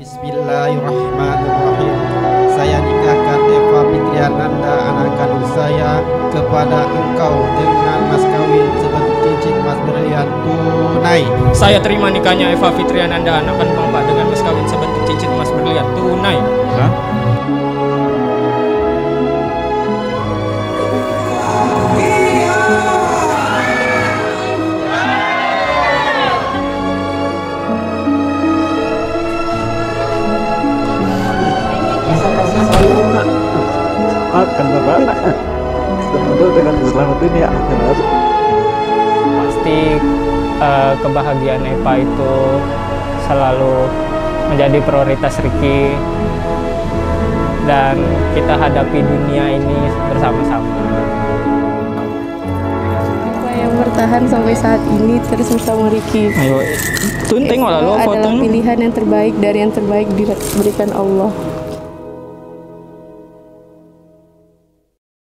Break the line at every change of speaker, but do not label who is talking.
Bismillahirrahmanirrahim. Saya nikahkan Eva Fitriananda, anak kandung saya, kepada engkau dengan mas kawin seperti cincin emas berlian tunai.
Saya terima nikahnya Eva Fitriananda, anak kandung Bapak, dengan mas kawin sebentuk cincin emas berlian tunai.
Hah? Maafkan Bapak, semoga dengan selamat ini ya.
Pasti kebahagiaan Eva itu selalu menjadi prioritas Ricky, dan kita hadapi dunia ini bersama-sama.
Apa yang bertahan sampai saat ini terus bersama Ricky.
Ayo, tengok lalu
adalah
fotonya.
pilihan yang terbaik dari yang terbaik diberikan Allah.